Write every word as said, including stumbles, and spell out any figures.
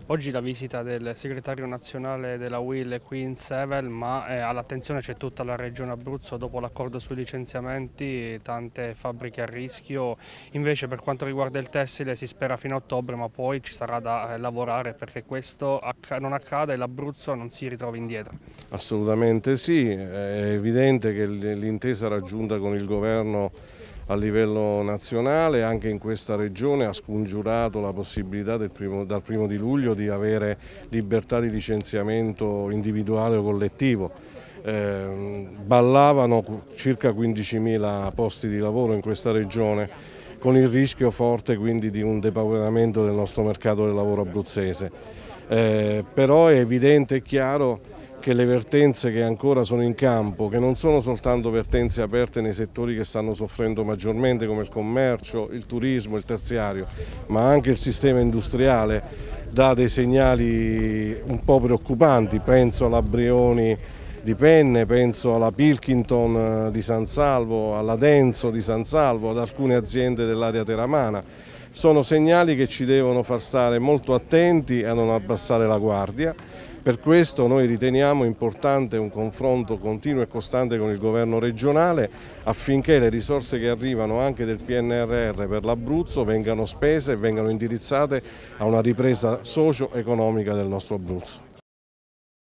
Oggi la visita del segretario nazionale della U I L Qui in Sevel, ma eh, all'attenzione c'è tutta la regione Abruzzo dopo l'accordo sui licenziamenti, tante fabbriche a rischio. Invece per quanto riguarda il tessile si spera fino a ottobre, ma poi ci sarà da eh, lavorare perché questo acc- non accada e l'Abruzzo non si ritrovi indietro. Assolutamente sì, è evidente che l'intesa raggiunta con il governo a livello nazionale anche in questa regione ha scongiurato la possibilità del primo, dal primo di luglio di avere libertà di licenziamento individuale o collettivo. Eh, ballavano circa quindicimila posti di lavoro in questa regione, con il rischio forte quindi di un depauperamento del nostro mercato del lavoro abruzzese. Eh, però è evidente e chiaro che le vertenze che ancora sono in campo, che non sono soltanto vertenze aperte nei settori che stanno soffrendo maggiormente come il commercio, il turismo, il terziario, ma anche il sistema industriale dà dei segnali un po' preoccupanti, penso alla Brioni di Penne, penso alla Pilkington di San Salvo, alla Denso di San Salvo, ad alcune aziende dell'area teramana. Sono segnali che ci devono far stare molto attenti a non abbassare la guardia. Per questo noi riteniamo importante un confronto continuo e costante con il governo regionale affinché le risorse che arrivano anche del P N R R per l'Abruzzo vengano spese e vengano indirizzate a una ripresa socio-economica del nostro Abruzzo.